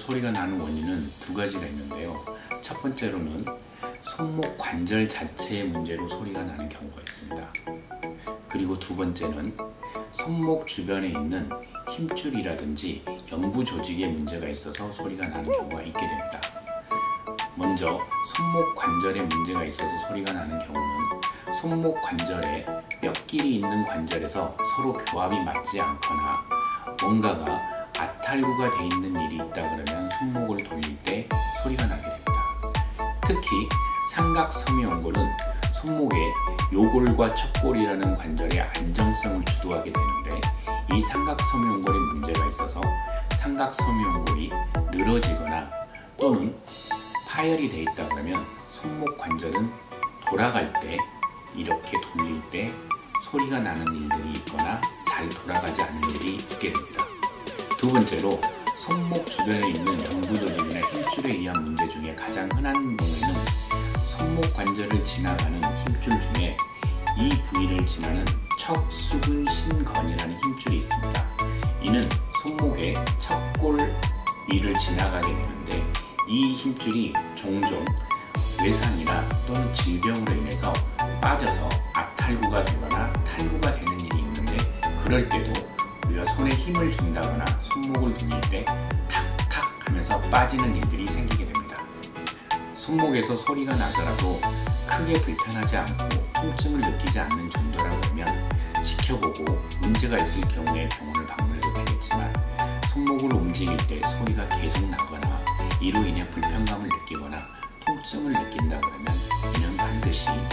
소리가 나는 원인은 두 가지가 있는데요. 첫 번째로는 손목 관절 자체의 문제로 소리가 나는 경우가 있습니다. 그리고 두 번째는 손목 주변에 있는 힘줄이라든지 연부 조직에 문제가 있어서 소리가 나는 경우가 있게 됩니다. 먼저 손목 관절에 문제가 있어서 소리가 나는 경우는 손목 관절에 뼈끼리 있는 관절에서 서로 교합이 맞지 않거나 뭔가가 아탈구가 돼 있는 일이 있다 그러면 손목을 돌릴 때 소리가 나게 됩니다. 특히 삼각섬유연골은 손목의 요골과 척골이라는 관절의 안정성을 주도하게 되는데 이 삼각섬유연골에 문제가 있어서 삼각섬유연골이 늘어지거나 또는 파열이 돼 있다 그러면 손목 관절은 돌아갈 때 이렇게 돌릴 때 소리가 나는 일들이 있거나 잘 돌아가지 않는 일이 있게 됩니다. 두 번째로 손목 주변에 있는 연부 조직이나 힘줄에 의한 문제 중에 가장 흔한 경우에는 손목 관절을 지나가는 힘줄 중에 이 부위를 지나는 척수근신건이라는 힘줄이 있습니다. 이는 손목의 척골 위를 지나가게 되는데 이 힘줄이 종종 외상이나 또는 질병으로 인해서 빠져서 아탈구가 되거나 탈구가 되는 일이 있는데 그럴 때도 우리가 손에 힘을 준다거나 손목을 돌릴 때 탁탁 하면서 빠지는 일들이 생기게 됩니다. 손목에서 소리가 나더라도 크게 불편하지 않고 통증을 느끼지 않는 정도라고 하면 지켜보고 문제가 있을 경우에 병원을 방문해도 되겠지만 손목을 움직일 때 소리가 계속 나거나 이로 인해 불편감을 느끼거나 통증을 느낀다 그러면 이는 반드시